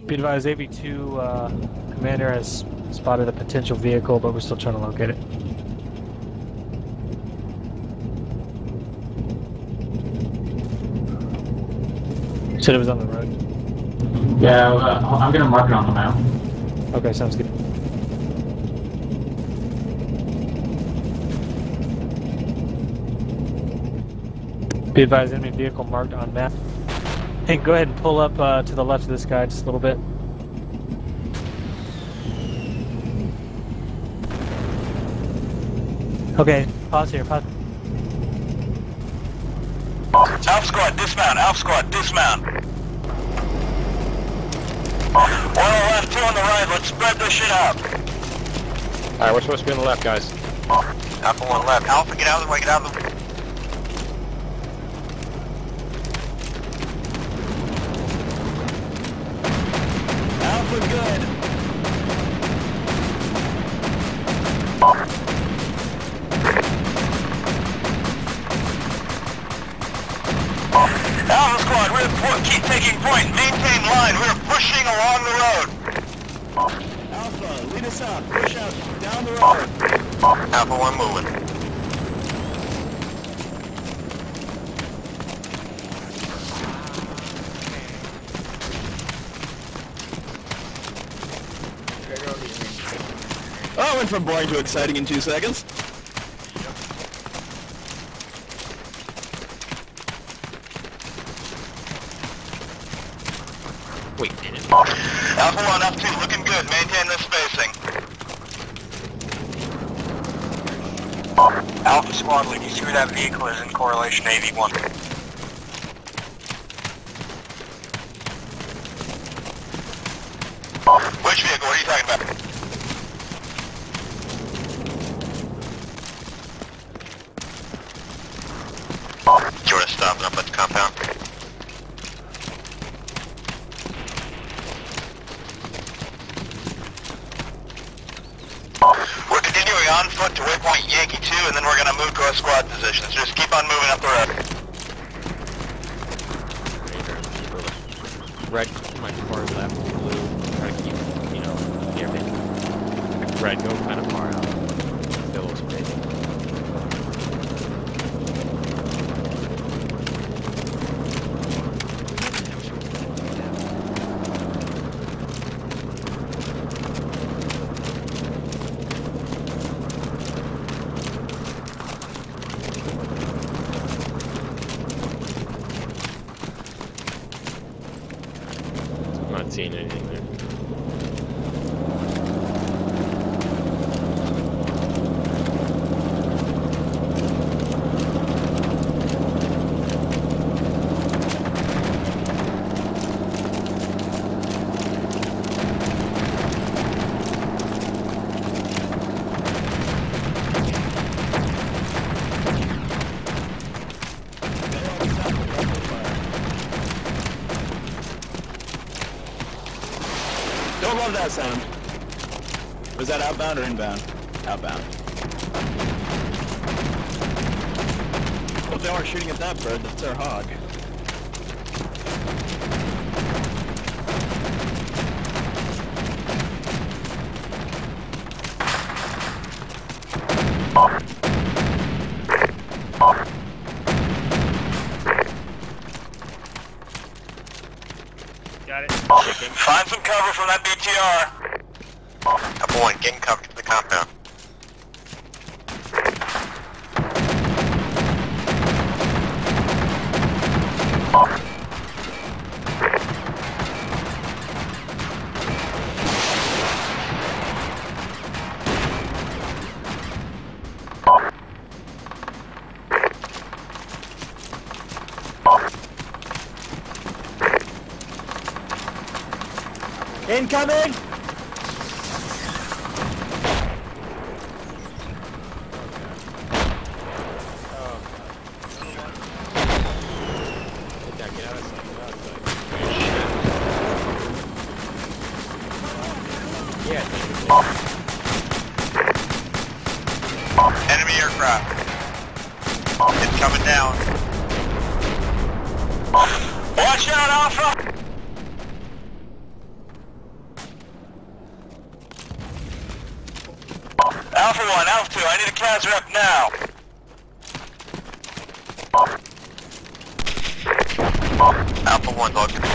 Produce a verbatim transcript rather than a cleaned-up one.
Be advised, A V two uh, commander has spotted a potential vehicle, but we're still trying to locate it. Said it was on the road. Yeah, uh, I'm gonna mark it on the map. Okay, sounds good. Be advised, enemy vehicle marked on map. Hey, go ahead and pull up uh, to the left of this guy just a little bit. Okay, pause here, pause. Alpha squad, dismount, Alpha squad, dismount. One on the left, two on the right, let's spread this shit out. Alright, we're supposed to be on the left, guys. Alpha one left. Alpha, get out of the way, get out of the way. Alpha good. Alpha squad, we're keep taking point, maintain line, we're pushing along the road. Alpha, lead us out, push out, down the road. Alpha one moving. Oh, went from boring to exciting in two seconds. Wait, did it? Alpha one, Alpha two, looking good. Maintain this spacing. Alpha squad lead, you see where that vehicle is in correlation to A V one. Which vehicle? What are you talking about? Do you want to stop up at the compound? We're continuing on foot to waypoint Yankee two, and then we're going to move to our squad positions. Just keep on moving up the road. Red, my far left, blue, try to keep, you know, near me. Red, go kind of far out. Fill space. Not seeing anything there. Don't love that sound. Was that outbound or inbound? Outbound. Well, they weren't shooting at that bird, that's our hog. Got it. Find some cover from that B T R. Alpha one, getting cover to the compound. Incoming! Enemy aircraft. It's coming down. Watch out, Alpha! Alpha one, Alpha two, I need a C A S rep now. Alpha one, talk to